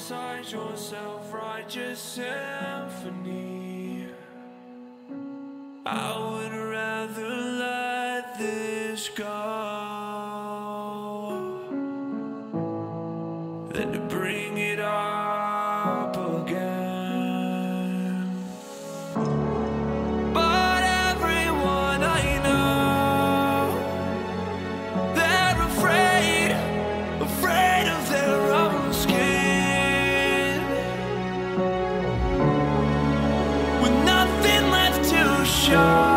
inside your self-righteous symphony. I would rather let this go than to bring it up again. But everyone I know, they're afraid of their own skin, with nothing left to show.